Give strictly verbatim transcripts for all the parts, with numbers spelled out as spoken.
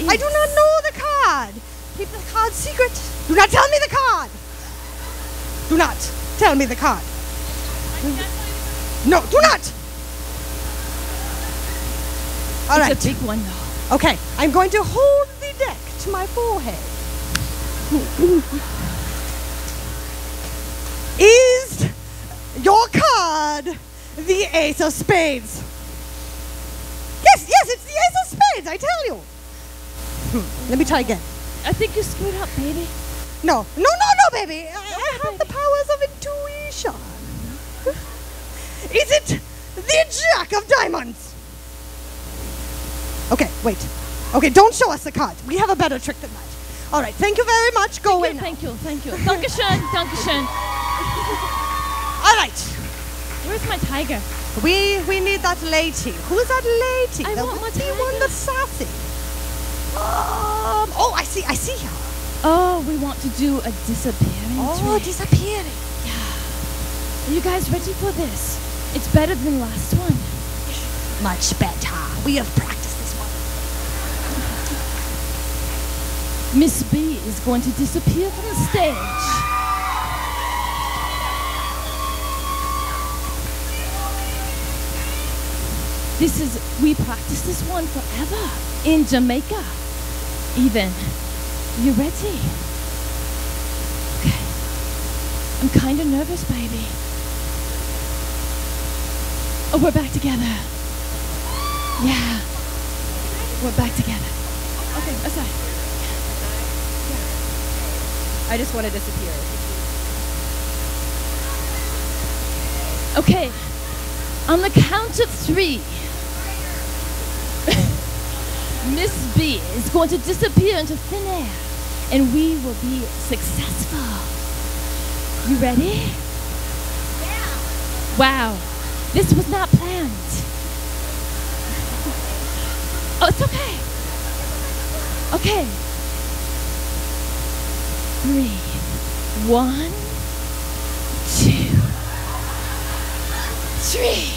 Yes. I do not know the card. Keep the card secret. Do not tell me the card. Do not tell me the card. No, do not. All right. It's a big one, though. Okay, I'm going to hold the deck to my forehead. Is your card the Ace of Spades? Yes, yes, it's the Ace of Spades, I tell you. Hmm, let me try again. I think you screwed up, baby. No, no, no, no, baby. I, I have the powers of intuition. Is it the Jack of Diamonds? Okay, wait. Okay, don't show us the card. We have a better trick than that. All right, thank you very much. Go Thank in. you, thank you, thank you. Dankeschön, Dankeschön. All right. Where's my tiger? We we need that lady. Who's that lady? I the want my the one tiger. that's sassy. Um. Oh, I see. I see her. Oh, we want to do a disappearing Oh, trick. disappearing. Yeah. Are you guys ready for this? It's better than the last one. Much better. We have practiced this one. Miss B is going to disappear from the stage. This is, we practiced this one forever in Jamaica. Even. You ready? Okay. I'm kind of nervous, baby. Oh, we're back together. Yeah. We're back together. Okay, aside. I just want to disappear. Okay. On the count of three, Miss B is going to disappear into thin air, and we will be successful. You ready? Yeah. Wow. This was not planned. Oh, it's okay. Okay. Three. One, two, three.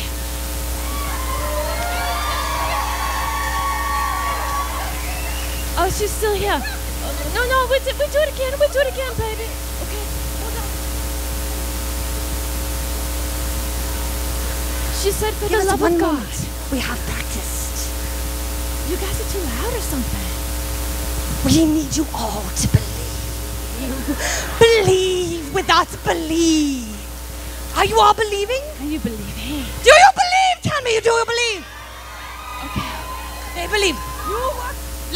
Oh, she's still here. Oh, no, no, we do, we do it again. We do it again, baby. Okay, hold on. She said, for Give the us love one of God. moment. We have practiced. You guys are too loud or something. We need you all to believe. Believe with us. Believe. Are you all believing? Are you believing? Do you believe? Tell me, do you believe? Okay. They believe. You work